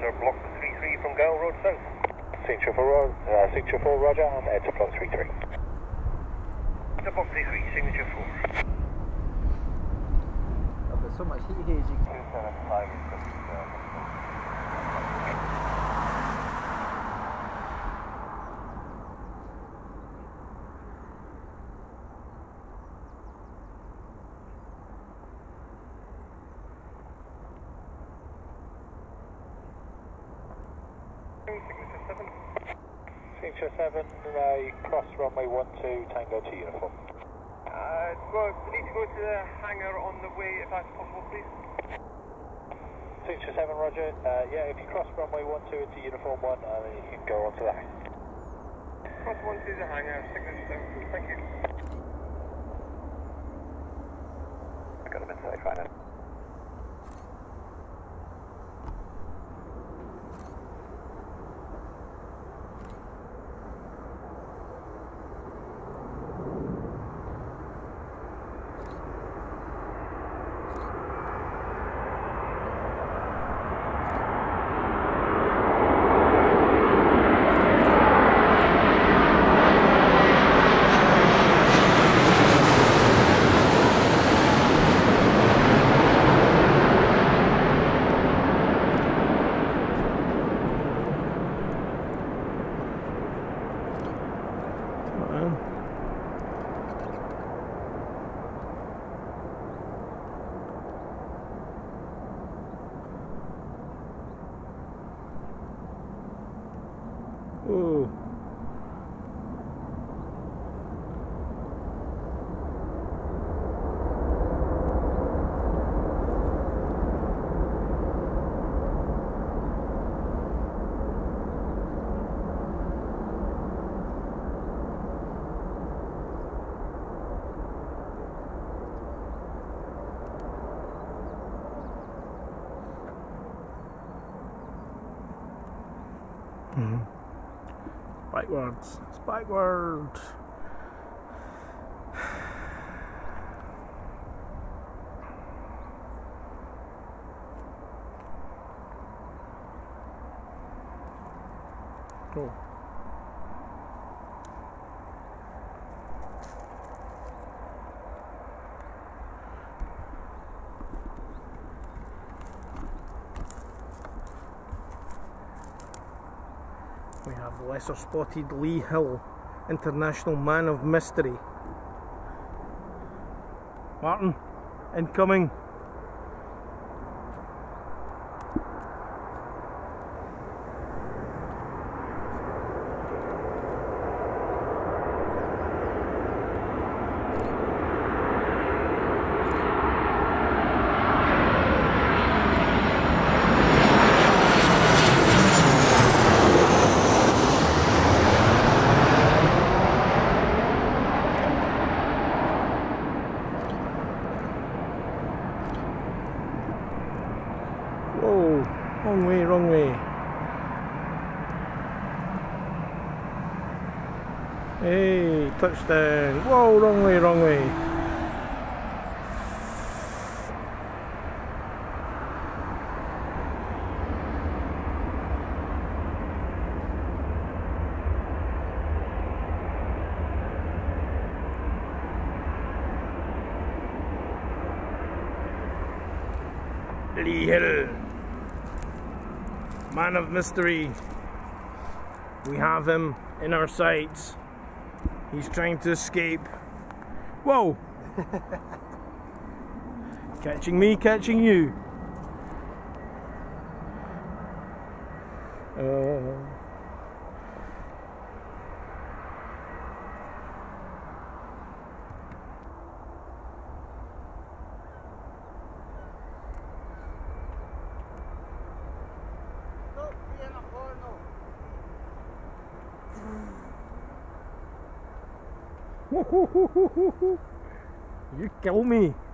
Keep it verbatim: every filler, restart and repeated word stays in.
enter block three three from Gale Road South. Signature four, uh, signature four, Roger, and enter block three three. Enter block three three, signature four. Oh, there's so much heat here as you can. Signature seven. Signature seven, uh, cross runway one two, Tango to uniform. Uh, well, we need to go to the hangar on the way, if that's possible, please. Signature seven, Roger. Uh, yeah, if you cross runway one two into uniform one, uh, then you can go on to the hangar. Cross one to the hangar, signature seven, thank you. I got him inside, fine now. Ooh. Mm-hmm. Backwards. It's backwards. Oh. We have the lesser spotted Lee Hill, International Man of Mystery. Martin, incoming. Whoa, wrong way, wrong way. Hey, touchdown. Whoa, wrong way, wrong way. Lee Hill, Man of Mystery. We have him in our sights. He's trying to escape. Whoa! Catching me, catching you. Uh, You kill me.